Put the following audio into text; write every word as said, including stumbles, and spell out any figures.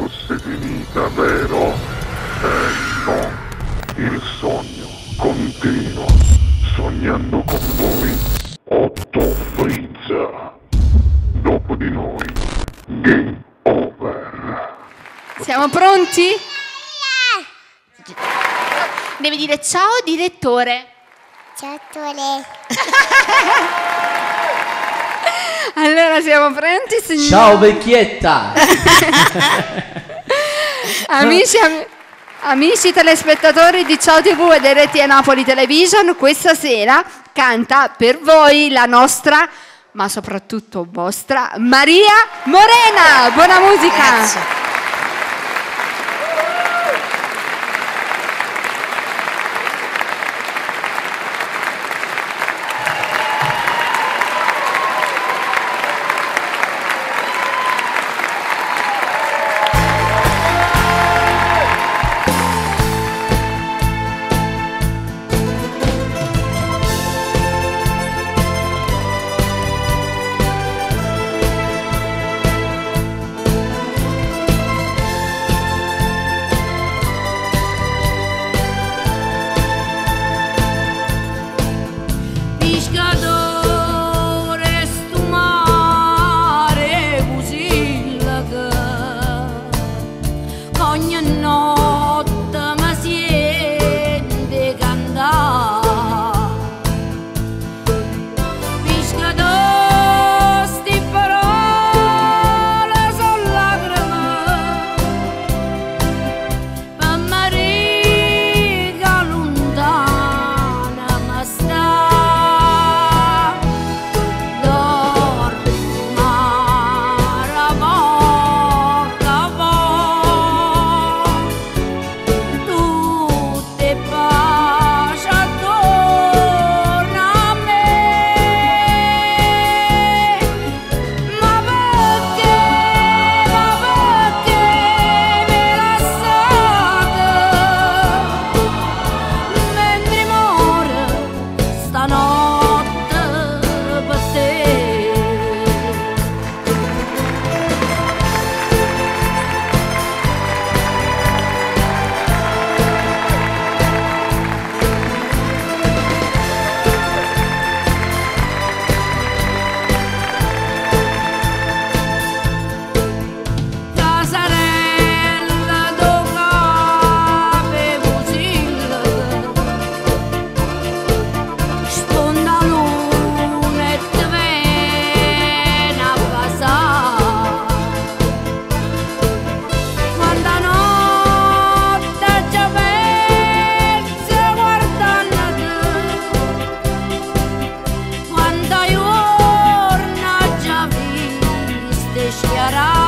fosse finita, vero? Eh no, il sogno continua, sognando con voi Otto Frizza. Dopo di noi, game over. Siamo pronti? Devi dire ciao direttore. Ciao attore. Allora siamo pronti, signori? Ciao vecchietta. Amici, am- amici telespettatori di Ciao tivù e dei Reti e Napoli Television, questa sera canta per voi la nostra, ma soprattutto vostra, Maria Morena. Buona musica. Grazie. Schiarà